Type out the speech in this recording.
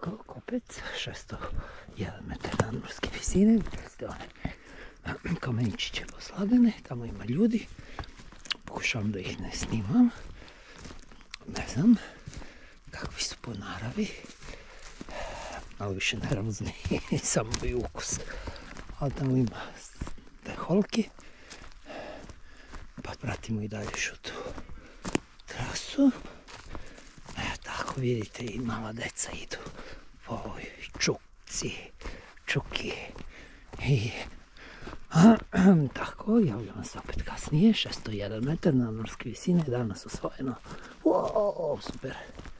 ovako, kopec, 601 metar nadmorske visine, gdje ste one kameničiće posladene, tamo ima ljudi, pokušavam da ih ne snimam, ne znam kakvi su po naravi, ali više nervozni, samo bi ukus, ali tamo ima te holke, pa pratimo i dalje tu trasu. Tako vidite i mala deca idu po ovoj čuki i tako, javljamo se opet kasnije, 601 metar nadmorske visine, danas osvojeno, wow, super.